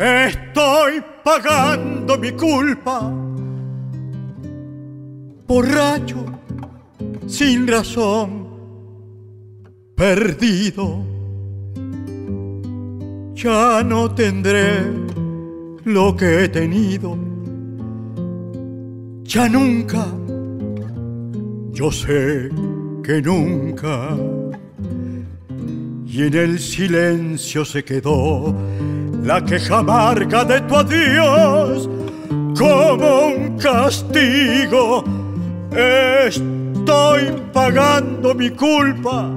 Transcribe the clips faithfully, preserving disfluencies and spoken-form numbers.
Estoy pagando mi culpa, borracho, sin razón, perdido. Ya no tendré lo que he tenido, ya nunca, yo sé que nunca. Y en el silencio se quedó la queja amarga de tu adiós, como un castigo. Estoy pagando mi culpa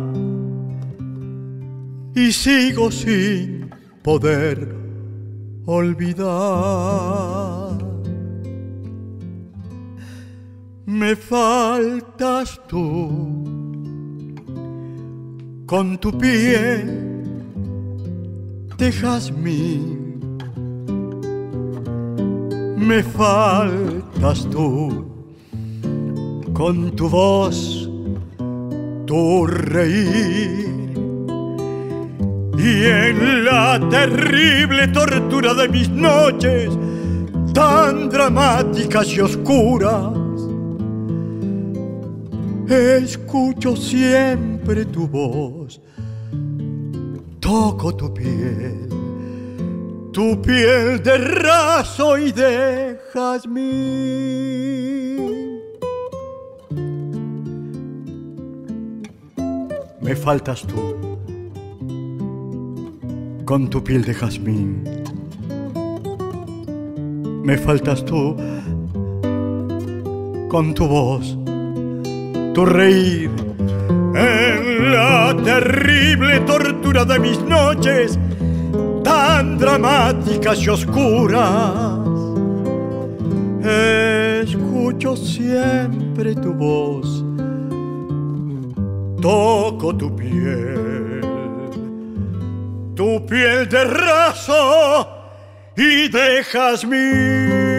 y sigo sin poder olvidar. Me faltas tú con tu piel de jazmín, me faltas tú con tu voz, tu reír, y en la terrible tortura de mis noches tan dramáticas y oscuras, escucho siempre tu voz, toco tu piel, tu piel de raso y de jazmín. Me faltas tú con tu piel de jazmín, me faltas tú con tu voz, tu reír, en la terrible tortura de mis noches tan dramáticas y oscuras. Escucho siempre tu voz, toco tu piel, tu piel de raso y de jazmín.